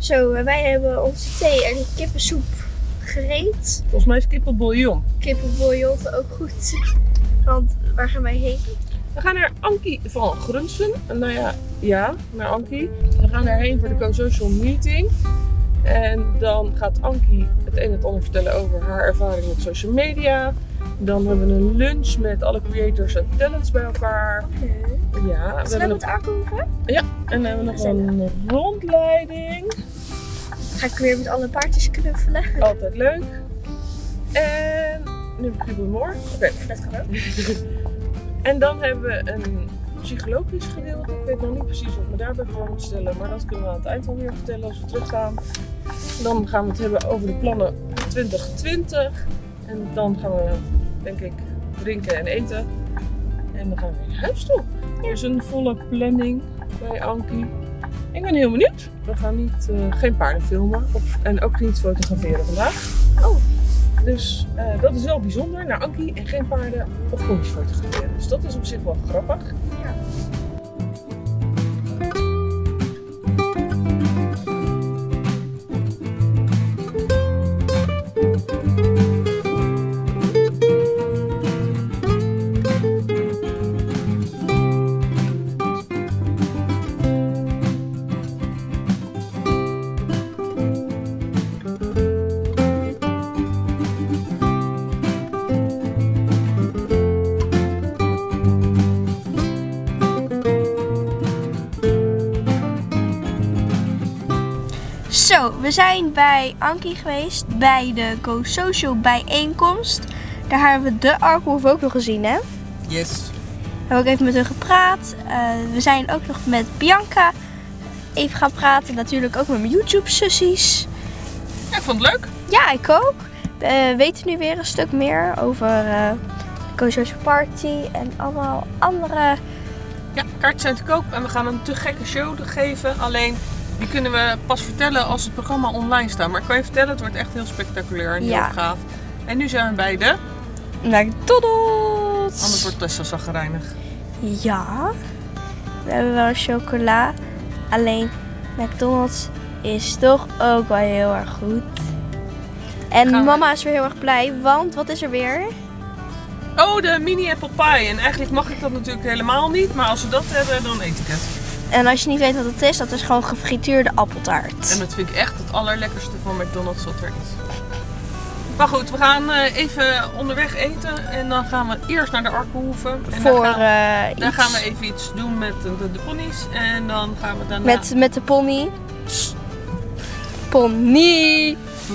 Zo, wij hebben onze thee en kippensoep gereed. Volgens mij is kippenbouillon. Kippenbouillon, ook goed. Want waar gaan wij heen? We gaan naar Ankie van Grunsven. Nou ja, naar Ankie. We gaan daarheen voor de Co-Social Meeting. En dan gaat Ankie het een en het ander vertellen over haar ervaring met social media. Dan hebben we een lunch met alle creators en talents bij elkaar. Ja, we hebben het aankomen? Ja, en dan hebben we nog een rondleiding. Ga ik weer met alle paardjes knuffelen. Altijd leuk. En nu beginnen we morgen. Oké, dat gaat ook. En dan hebben we een psychologisch gedeelte. Ik weet nog niet precies wat me daarbij voor moet stellen, maar dat kunnen we aan het eind alweer vertellen als we teruggaan. Dan gaan we het hebben over de plannen 2020. En dan gaan we, denk ik, drinken en eten. En dan gaan we weer naar huis toe. Er is een volle planning bij Ankie. Ik ben heel benieuwd. We gaan geen paarden filmen en ook niet fotograferen vandaag. Oh. Dus dat is wel bijzonder. Naar Ankie en geen paarden of pony's fotograferen. Dus dat is op zich wel grappig. Ja. Zo, we zijn bij Ankie geweest bij de Co-Social bijeenkomst. Daar hebben we de Arkenhoef ook nog gezien, hè? Yes. We hebben ook even met hun gepraat. We zijn ook nog met Bianca even gaan praten. Natuurlijk ook met mijn YouTube-sussies. Ja, ik vond het leuk. Ja, ik ook. We weten nu weer een stuk meer over de Co-Social Party en allemaal andere... Ja, kaarten zijn te koop en we gaan een te gekke show geven. Alleen... die kunnen we pas vertellen als het programma online staat. Maar ik kan je vertellen, het wordt echt heel spectaculair en heel gaaf. En nu zijn we bij de... McDonald's! Anders wordt Tessa zagrijnig. Ja. We hebben wel chocola. Alleen McDonald's is toch ook wel heel erg goed. En mama is weer heel erg blij, want wat is er weer? Oh, de mini apple pie. En eigenlijk mag ik dat natuurlijk helemaal niet. Maar als we dat hebben, dan eet ik het. En als je niet weet wat het is, dat is gewoon gefrituurde appeltaart. En dat vind ik echt het allerlekkerste van McDonald's wat er is. Maar goed, we gaan even onderweg eten. En dan gaan we eerst naar de Arkenhoeven. En dan gaan we even iets doen met de ponies. En dan gaan we daarna... Met de pony. Pony.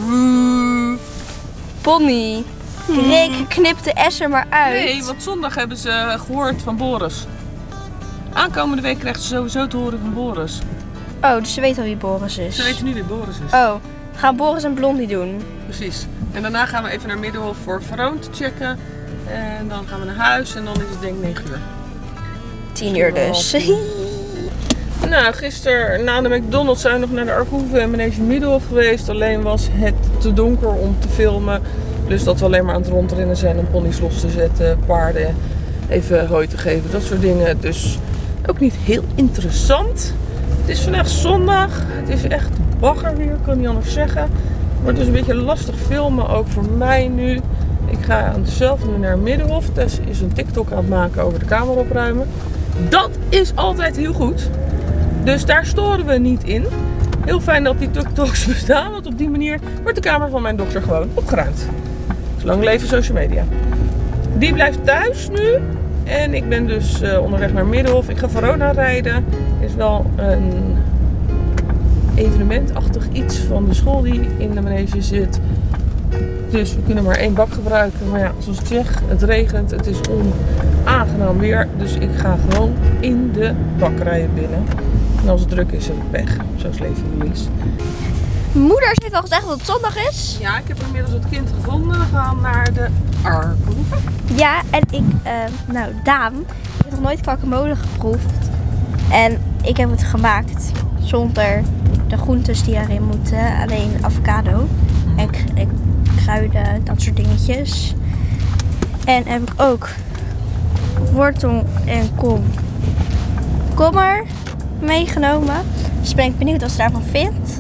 Pony. Rick, knip de S er maar uit. Nee, want zondag hebben ze gehoord van Boris. Aankomende week krijgt ze sowieso te horen van Boris. Oh, dus ze weten al wie Boris is. Ze weten nu wie Boris is. Oh, we gaan Boris en Blondie doen. Precies. En daarna gaan we even naar Middenhof voor Veroon te checken. En dan gaan we naar huis en dan is het denk ik 9 uur. 10 uur dus. Nou, gisteren na de McDonald's zijn we nog naar de Arkenhoeve en Manege Middenhof geweest. Alleen was het te donker om te filmen. Dus dat we alleen maar aan het rondrennen zijn om ponies los te zetten, paarden even hooi te geven, dat soort dingen. Dus ook niet heel interessant. Het is vandaag zondag. Het is echt bagger weer, kan niet anders zeggen. Het wordt dus een beetje lastig filmen, ook voor mij nu. Ik ga zelf nu naar Middenhof. Tess is een TikTok aan het maken over de kamer opruimen. Dat is altijd heel goed. Dus daar storen we niet in. Heel fijn dat die TikToks bestaan, want op die manier wordt de kamer van mijn dochter gewoon opgeruimd. Lang leven social media. Die blijft thuis nu. En ik ben dus onderweg naar Middenhof. Ik ga Verona rijden. Er is wel een evenementachtig iets van de school die in de manege zit. Dus we kunnen maar 1 bak gebruiken. Maar ja, zoals ik zeg, het regent. Het is onaangenaam weer. Dus ik ga gewoon in de bak rijden binnen. En als het druk is, heb ik pech. Zo is leven, Louise. Moeder heeft al gezegd dat het zondag is. Ja, ik heb inmiddels het kind gevonden. We gaan naar de Arkenhoeve. Ja, en ik, Daan, heeft nog nooit guacamole geproefd. En ik heb het gemaakt zonder de groentes die erin moeten. Alleen avocado en kruiden, dat soort dingetjes. En heb ik ook wortel en komkommer meegenomen. Dus ben ik benieuwd wat ze daarvan vindt.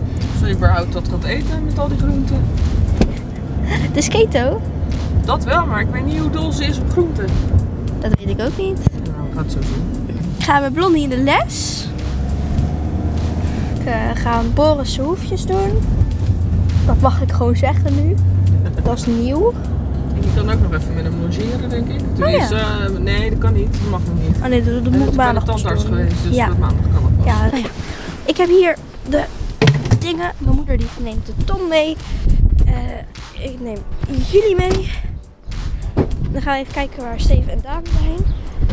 ze überhaupt dat gaat eten met al die groenten. Dus keto? Dat wel, maar ik weet niet hoe dol ze is op groenten. Dat weet ik ook niet. Nou, we gaan het zo zien. Ik ga met Blondie in de les. Ik ga Boris' hoefjes doen. Dat mag ik gewoon zeggen nu. Dat is nieuw. En je kan ook nog even met hem logeren, denk ik. Tenminste, nee, dat kan niet. Dat mag nog niet. Oh nee, dat moet ik maandag bij de tandarts doen. geweest, dus Ja. dat maandag kan het pas. Ja, nou ja. Ik heb hier de dingen. Mijn moeder die neemt de Tom mee. Ik neem jullie mee. Dan gaan we even kijken waar Steven en Daan zijn.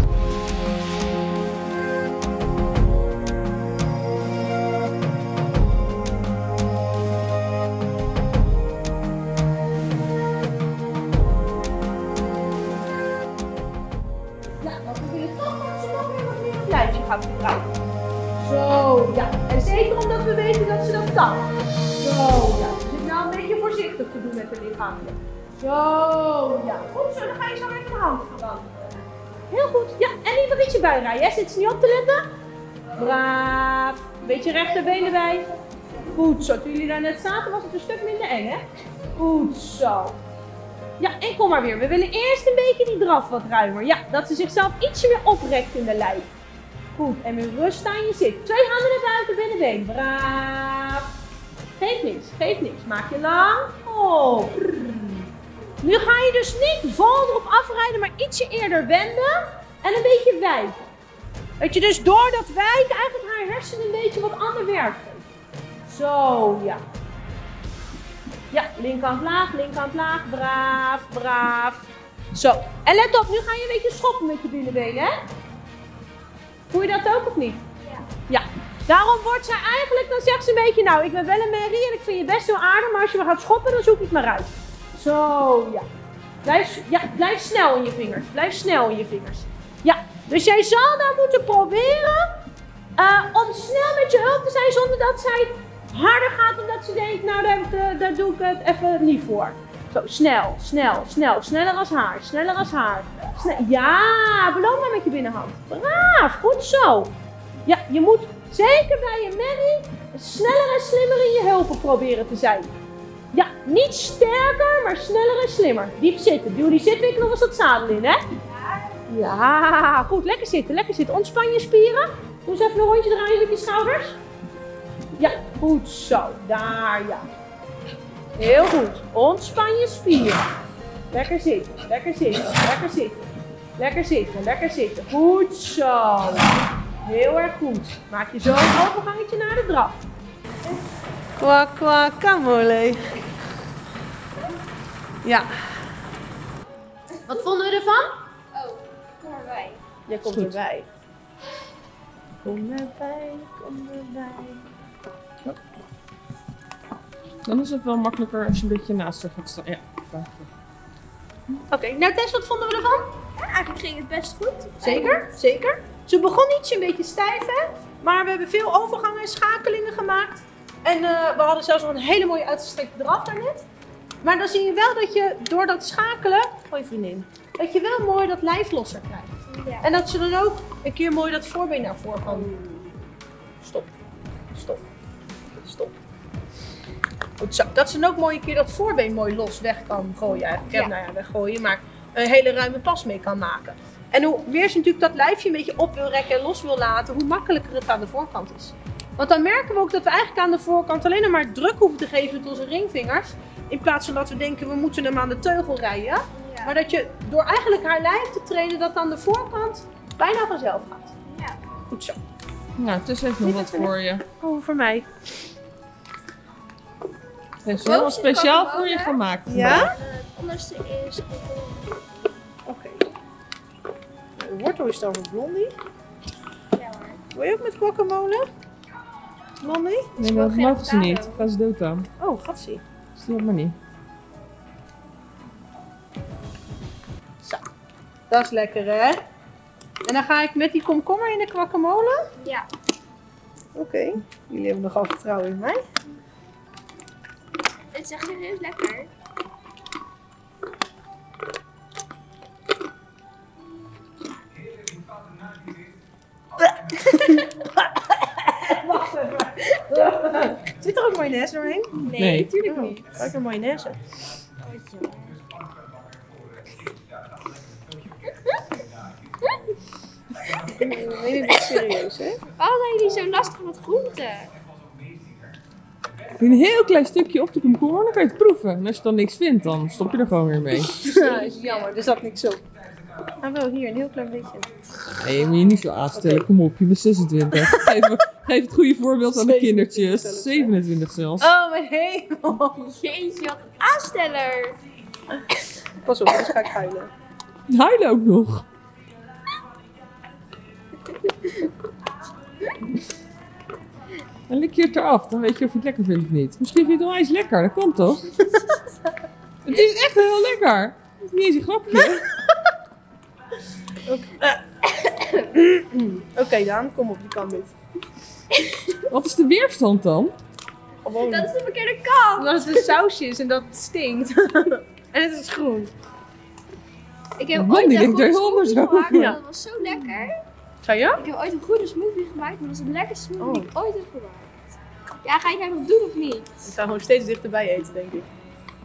Lijfje gaan gebruiken. Zo, ja. En zeker omdat we weten dat ze dat kan. Zo, ja. Dus ik nou een beetje voorzichtig te doen met de lichaamje. Zo, ja. Goed zo, dan ga je zo even de hand veranderen. Heel goed. Ja, en niet nog ietsje bij rijden, hè. Zit ze niet op te letten? Braaf. Een beetje rechterbeen erbij. Goed zo. Toen jullie daar net zaten was het een stuk minder eng, hè? Goed zo. Ja, en kom maar weer. We willen eerst een beetje die draf wat ruimer. Ja, dat ze zichzelf ietsje meer oprekt in de lijf. Goed, en met rust aan je zit. 2 handen naar buiten, binnenbeen. Braaf. Geef niks, geef niks. Maak je lang. Oh. Nu ga je dus niet vol erop afrijden, maar ietsje eerder wenden. En een beetje wijken. Dat je dus door dat wijken eigenlijk haar hersenen een beetje wat ander werk geeft. Zo, ja. Ja, linkerhand laag, braaf, braaf. Zo, en let op, nu ga je een beetje schoppen met je binnenbenen, hè? Voel je dat ook of niet? Ja. Ja, daarom wordt zij eigenlijk, dan zegt ze een beetje, nou, ik ben wel een merrie en ik vind je best wel aardig, maar als je me gaat schoppen, dan zoek ik het maar uit. Zo, ja. Blijf snel in je vingers, blijf snel in je vingers. Ja, dus jij zal dan moeten proberen om snel met je hulp te zijn zonder dat zij harder gaat omdat ze denkt, nou daar doe ik het even niet voor. Zo, snel, snel, snel. Sneller als haar, sneller als haar. Ja, beloon maar met je binnenhand. Braaf, goed zo. Ja, je moet zeker bij je merrie sneller en slimmer in je heupen proberen te zijn. Ja, niet sterker, maar sneller en slimmer. Diep zitten. Duw die zitwinkel nog eens dat zadel in, hè? Ja, goed. Lekker zitten, lekker zitten. Ontspan je spieren. Doe eens even een rondje draaien met je schouders. Ja, goed zo. Daar, ja. Heel goed. Ontspan je spieren. Lekker zitten, lekker zitten, lekker zitten. Lekker zitten, lekker zitten. Goed zo. Heel erg goed. Maak je zo een overgangetje naar de draf. Guacamole. Ja. Wat vonden we ervan? Oh, kom erbij. Jij komt erbij. Kom erbij, kom erbij. Dan is het wel makkelijker als je een beetje naast haar gaat staan. Ja. Oké, nou Tess, wat vonden we ervan? Ja, eigenlijk ging het best goed. Zeker, zeker. Ze begon ietsje een beetje stijf, hè? Maar we hebben veel overgangen en schakelingen gemaakt. En we hadden zelfs nog een hele mooie uitgestrekte draf daarnet. Maar dan zie je wel dat je door dat schakelen, hoi vriendin, dat je wel mooi dat lijf losser krijgt. Ja. En dat ze dan ook een keer mooi dat voorbeen naar voren kan doen. Stop, stop, stop. Goed zo. Dat ze dan ook mooi een keer dat voorbeen mooi los weg kan gooien. Eigenlijk. Ja. Nou ja, weggooien, maar een hele ruime pas mee kan maken. En hoe meer ze natuurlijk dat lijfje een beetje op wil rekken en los wil laten, hoe makkelijker het aan de voorkant is. Want dan merken we ook dat we eigenlijk aan de voorkant alleen nog maar druk hoeven te geven met onze ringvingers. In plaats van dat we denken we moeten hem aan de teugel rijden. Ja. Maar dat je door eigenlijk haar lijf te trainen dat aan de voorkant bijna vanzelf gaat. Ja. Goed zo. Nou, het is even nog wat voor je. Oh, voor mij. Het is helemaal Boven speciaal zit voor je guacamole. gemaakt. Ja? Het onderste is... Oké. De wortel is dan voor Blondie. Ja hoor. Wil je ook met guacamole? Blondie? Nee, dat mag ze niet. Gaan ze dood aan. Oh, gatsie. Stil maar niet. Zo. Dat is lekker, hè? En dan ga ik met die komkommer in de guacamole. Ja. Oké. Jullie hebben nogal vertrouwen in mij. Het is echt serieus lekker. Wacht even. Zit er ook mayonaise doorheen? Nee. natuurlijk niet. Kijk naar mayonaise. Nee, dit is serieus, hè? Waarom zijn jullie zo lastig met groenten? Een heel klein stukje op de komkommer, dan kan je het proeven. En als je dan niks vindt, dan stop je er gewoon weer mee. Ja, is jammer, er zat niks op. Ah, wel hier, een heel klein beetje. Nee, je moet je niet zo aanstellen. Kom op, je bent 26. Geef het goede voorbeeld aan de kindertjes. 27 zelfs. Oh, mijn hemel. Jeetje, wat een aansteller. Pas op, anders ga ik huilen. Huilen ook nog. Dan lik je het eraf, dan weet je of je het lekker vindt of niet. Misschien vind je het wel eens lekker, dat kan toch? Het is echt heel lekker. Het is niet eens een grapje. Oké, Daan, kom op, je kan dit. Wat is de weerstand dan? Gewoon. Dat is de verkeerde kant. Omdat het een sausje is en dat het stinkt. En het is groen. Ik heb Man, ooit die een denkt er goede heel anders smoothie over. gemaakt. Ja. Dat was zo lekker. Ga je? Ik heb ooit een goede smoothie gemaakt, maar dat is de lekkerste smoothie die ik ooit heb gemaakt. Ja, ga je het nou nog doen of niet? Ik ga gewoon steeds dichterbij eten, denk ik.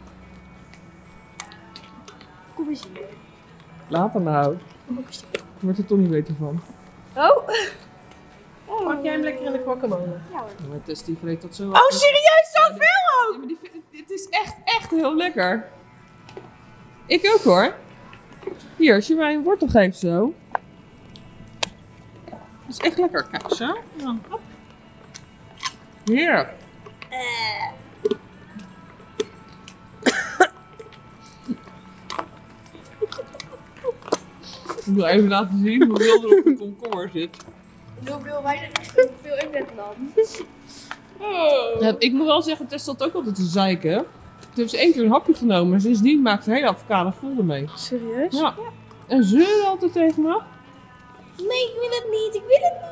Kom eens hier. Later nou. Ik word er toch niet beter van. Oh. Pak jij hem lekker in de guacamole? Ja hoor. Maar Tess die vreet dat zo. Oh, serieus? Zoveel ook? Ja, maar dit is echt heel lekker. Ik ook hoor. Hier, als je mij een wortel geeft zo. Dat is echt lekker. Kijk zo. Ja. Hop. Heerlijk. Ik wil even laten zien hoeveel er op de komkommer zit. Hoeveel ik net nam. Ja, ik moet wel zeggen, Tess zat ook altijd te zeiken. Toen heeft ze 1 keer een hapje genomen en sindsdien maakt ze een hele avocado vol ermee. Serieus? Ja. En zeuren altijd tegen me. Nee, ik wil het niet. Ik wil het niet.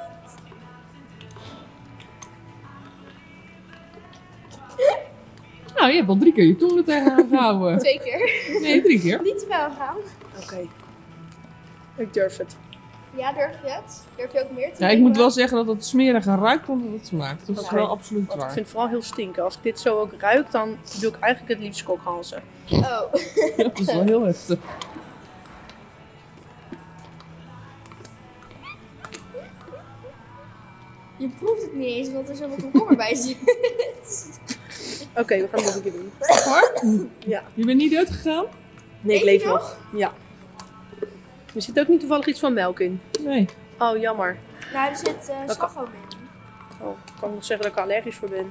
Nou, je hebt al 3 keer je tong er tegenaan gehouden. 2 keer. Nee, 3 keer. Niet te ver gaan. Oké. Ik durf het. Ja, durf je het? Durf je ook meer te Ja, ik moet wel zeggen dat het smeriger ruikt dan dat het smaakt. Dat is Oké. wel absoluut Want ik waar. vind het vooral heel stinken. Als ik dit zo ook ruik, dan doe ik eigenlijk het liefst kokhalzen. Oh. Dat is wel heel heftig. Je proeft het niet eens, want er zoveel komkommer bij zit. Oké, we gaan het nog een keer doen. Hoor? Ja. Je bent niet dood gegaan? Nee, ik Eet leef je nog. Ja. Er zit ook niet toevallig iets van melk in. Nee. Oh, jammer. Nou, er zit kan- slagroom in. Oh, kan ik nog zeggen dat ik er allergisch voor ben?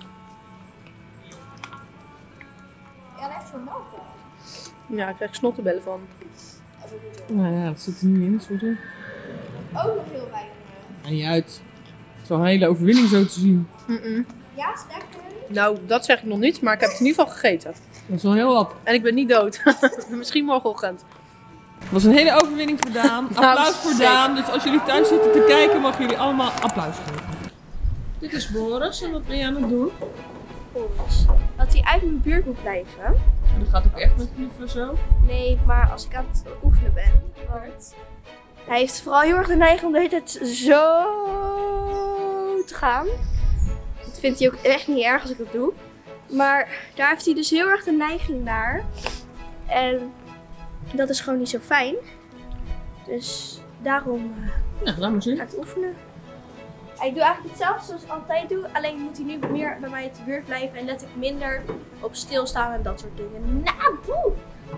Ja, echt voor melk. Ja, ik krijg snottenbellen van. Dat is ook niet zo. Nou ja, dat zit er niet in. Sorry. Ook nog heel weinig. Ga niet uit. Het is wel een hele overwinning zo te zien. Ja, is lekker. Nou, dat zeg ik nog niet, maar ik heb het in ieder geval gegeten. Dat is wel heel wat. En ik ben niet dood. Misschien morgenochtend. Het was een hele overwinning voor Daan. Applaus voor zeker. Daan. Dus als jullie thuis zitten te kijken, mogen jullie allemaal applaus geven. Dit is Boris. En wat ben je aan het doen? Dat hij uit mijn buurt moet blijven. Dat gaat ook echt met knuffelen zo. Nee, maar als ik aan het oefenen ben. Want hij heeft vooral heel erg de neiging om de hele tijd zo te gaan. Dat vindt hij ook echt niet erg als ik dat doe. Maar daar heeft hij dus heel erg de neiging naar. En dat is gewoon niet zo fijn. Dus daarom Nou, laat maar zien. ga ik het oefenen. Ik doe eigenlijk hetzelfde zoals ik altijd doe. Alleen moet hij nu meer bij mij te buurt blijven. En let ik minder op stilstaan en dat soort dingen. Nou, boe!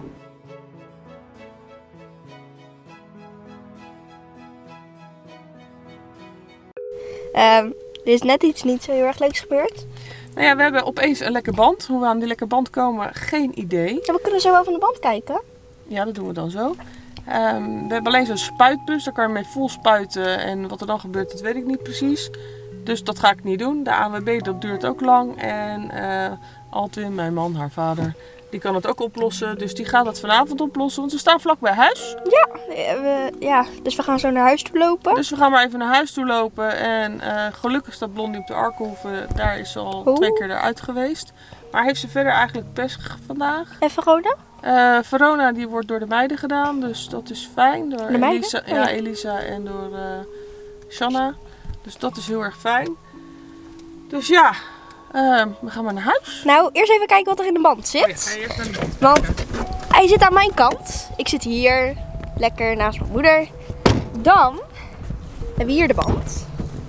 Er is net iets niet zo heel ererg leuks gebeurd. Nou ja, we hebben opeens een lekke band. Hoe we aan die lekke band komen, geen idee. Ja, we kunnen zo wel van de band kijken. Ja, dat doen we dan zo. We hebben alleen zo'n spuitbus, daar kan je mee vol spuiten. En wat er dan gebeurt, dat weet ik niet precies. Dus dat ga ik niet doen. De ANWB, dat duurt ook lang. En Altwin, mijn man, haar vader, die kan het ook oplossen. Dus die gaat het vanavond oplossen, want ze staan vlak bij huis. Ja, dus we gaan zo naar huis toe lopen. Dus we gaan maar even naar huis toe lopen. En gelukkig staat Blondie op de Arkenhoeve. Daar is ze al 2 keer eruit geweest. Maar heeft ze verder eigenlijk pest vandaag? En Verona? Verona die wordt door de meiden gedaan, dus dat is fijn. Door De meiden? Elisa, Oh, ja. ja, Elisa en door Shanna. Dus dat is heel erg fijn. Dus ja, We gaan maar naar huis. Nou, eerst even kijken wat er in de band Oh ja, zit. ga je eerst naar de band. Want hij zit aan mijn kant. Ik zit hier, lekker naast mijn moeder. Dan hebben we hier de band.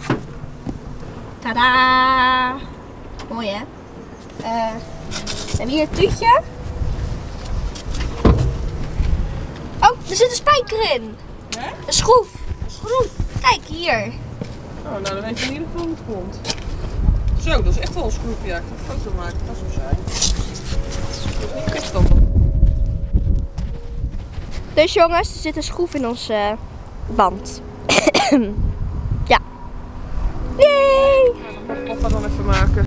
Tadaa! Mooi hè? We hebben hier het tuutje. Oh, er zit een spijker in. Hè? Een schroef. Kijk hier. Oh, nou dan weet je in ieder geval hoe het komt. Zo, dat is echt wel een schroef. Ja, ik ga een foto maken. Dat is zo zijn. Dat is niet gek dan. Dus jongens, er zit een schroef in onze band. Ja. Yay! Ja, dat mag papa dan even maken.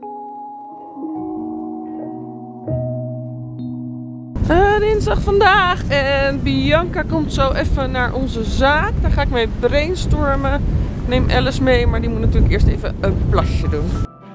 Dinsdag vandaag en Bianca komt zo even naar onze zaak. Daar ga ik mee brainstormen. Ik neem Alice mee, maar die moet natuurlijk eerst even een plasje doen.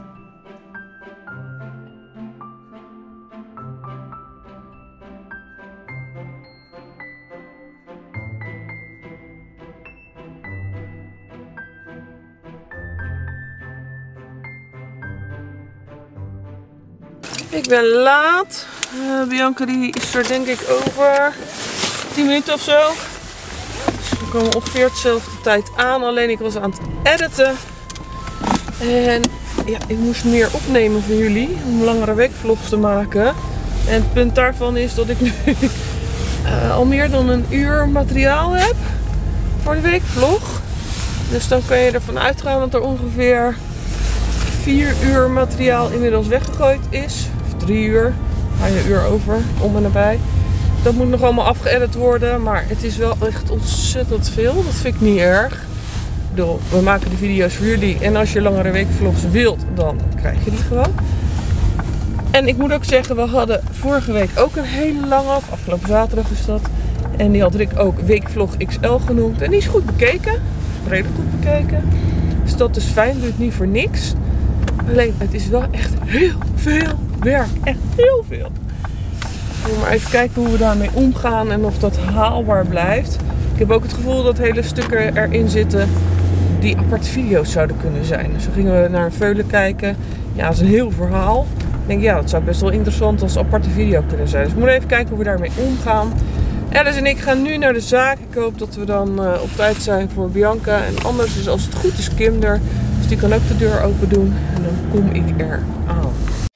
Ik ben laat. Bianca die is er denk ik over 10 minuten of zo. Dus we komen ongeveer dezelfde tijd aan. Alleen ik was aan het editen. En ja, ik moest meer opnemen voor jullie. Om langere weekvlogs te maken. En het punt daarvan is dat ik nu al meer dan een uur materiaal heb. Voor de weekvlog. Dus dan kan je ervan uitgaan dat er ongeveer 4 uur materiaal inmiddels weggegooid is. Of 3 uur. Ga je een uur over, om en nabij. Dat moet nog allemaal afgeëdit worden. Maar het is wel echt ontzettend veel. Dat vind ik niet erg. Ik bedoel, we maken de video's voor jullie. En als je langere weekvlogs wilt, dan krijg je die gewoon. En ik moet ook zeggen, we hadden vorige week ook een hele lange, of afgelopen zaterdag is dat. En die had Rick ook Weekvlog XL genoemd. En die is goed bekeken. Redelijk goed bekeken. Dus dat is fijn, doe het niet voor niks. Alleen, het is wel echt heel veel werk. Echt heel veel. Ik wil maar even kijken hoe we daarmee omgaan en of dat haalbaar blijft. Ik heb ook het gevoel dat hele stukken erin zitten die aparte video's zouden kunnen zijn. Dus dan gingen we naar een veulen kijken. Ja, dat is een heel verhaal. Ik denk, ja, dat zou best wel interessant als aparte video kunnen zijn. Dus we moeten even kijken hoe we daarmee omgaan. Alice en ik gaan nu naar de zaak. Ik hoop dat we dan op tijd zijn voor Bianca. En anders is als het goed is Kim er. Dus die kan ook de deur open doen. En dan kom ik er aan.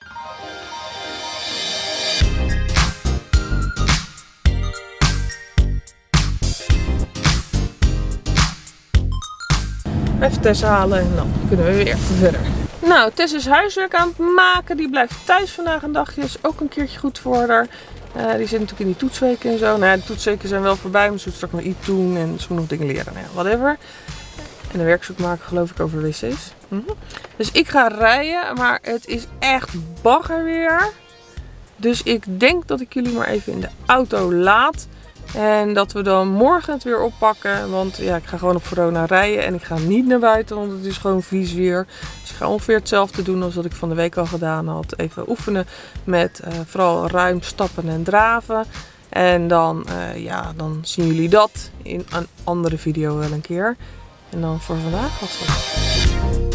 Even Tess halen en dan kunnen we weer verder. Nou, Tess is huiswerk aan het maken. Die blijft thuis vandaag een dagje. Is ook een keertje goed voor haar. Die zit natuurlijk in die toetsweken en zo. Nou ja, de toetsweken zijn wel voorbij. Maar ze moet straks nog iets doen en ze moet nog dingen leren. Nou ja, whatever. En een werkzoek maken geloof ik over wc's. Dus ik ga rijden. Maar het is echt bagger weer. Dus ik denk dat ik jullie maar even in de auto laat. En dat we dan morgen het weer oppakken. Want ja, ik ga gewoon op Verona rijden. En ik ga niet naar buiten, want het is gewoon vies weer. Dus ik ga ongeveer hetzelfde doen als wat ik van de week al gedaan had. Even oefenen met vooral ruim stappen en draven. En dan, ja, dan zien jullie dat in een andere video wel een keer. En dan voor vandaag was dat.